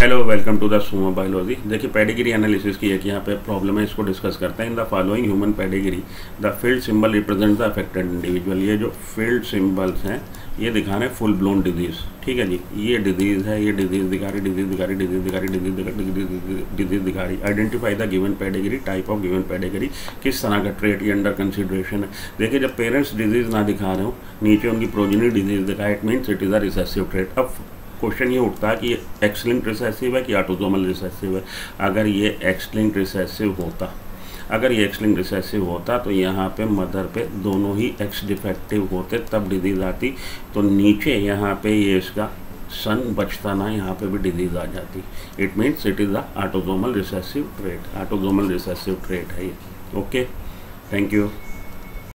Hello, welcome to the Sumo Biology. देखिए, pedigree analysis की एक यहाँ पे प्रॉब्लम है, इसको डिस्कस करते हैं। In the following human pedigree the filled symbol represent the affected individual. ये जो फील्ड सिंबल्स हैं ये दिखा रहे हैं फुल ब्लोन डिजीज़। ठीक है जी, ये डिजीज़ है, ये डिजीज़ दिखा रही, डिजीज़ दिखा रही, डिजीज़ दिखा रही, डिजीज़ दिखा रही। Identify the given pedigree, type of given pedigree, किस तरह का ट्रेट ये अंडर कंसिडरेशन है। देखिए, जब पेरेंट्स डिजीज़ ना दिखा रहे हो, नीचे उनकी प्रोजेनी डिजीज़ दिखाए, it means it is a recessive trait. अब क्वेश्चन ये उठता है कि ये एक्स लिंक्ड रिसेसिव है कि ऑटोसोमल रिसेसिव है। अगर ये एक्स लिंक्ड रिसेसिव होता तो यहाँ पे मदर पे दोनों ही एक्स डिफेक्टिव होते, तब डिजीज़ आती। तो नीचे यहाँ पे ये इसका सन बचता ना, यहाँ पे भी डिजीज़ आ जाती। It means it is a autosomal recessive trait. Autosomal recessive trait है ये। Okay, thank you.